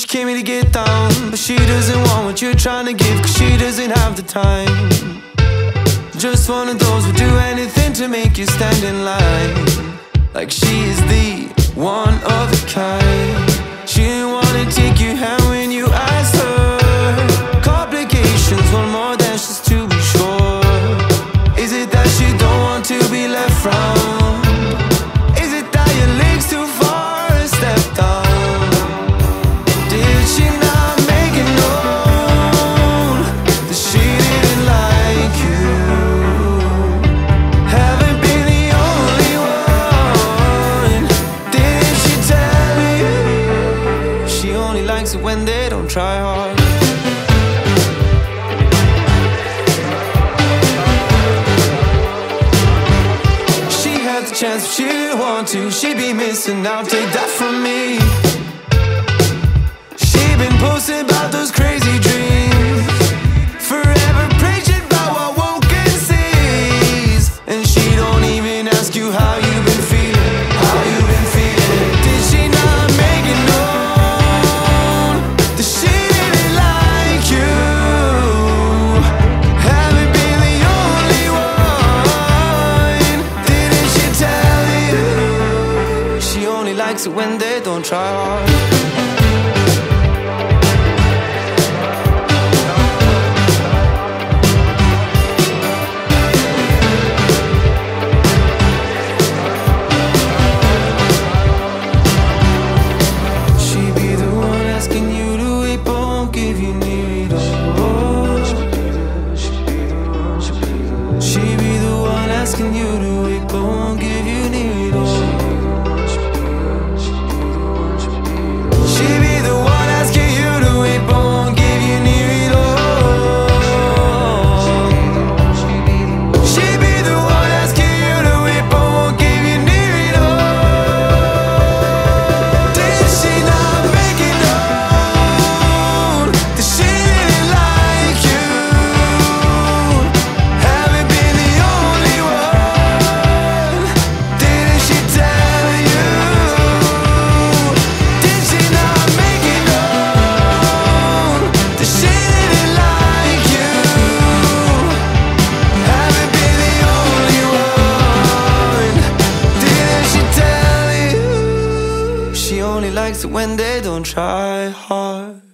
she came here to get down, but she doesn't want what you're trying to give, cause she doesn't have the time. Just one of those who'll do anything to make you stand in line, like she is the one of a kind. She didn't wanna take your hand when you asked her. Complications, one more than she's to be sure. Is it that she don't want to be left round? Is it that your legs too far a step down? Did she not make it known that she didn't like you? Haven't been the only one. Didn't she tell you? She only likes it when they don't try hard. Chance if she didn't want to, she'd be missing out, take that from me. She'd been posting about those crazy dreams, forever preaching about what woken sees. And she don't even ask you how you've been feeling, how you've been feeling. Did she not make it known that she didn't like you? Haven't been the only one. Didn't she tell you? She only likes it when they don't try hard. Asking you to wait, but won't give you near it all. She be the one asking you to wait, but won't give you near it all. She be the one asking you to wait, but won't give you near it all. Did she not make it known that she didn't like you? Haven't been the only one. Didn't she tell you? Did she not make it known that she didn't like you? Haven't been the only one. Didn't she tell you? She only likes it when they don't try hard.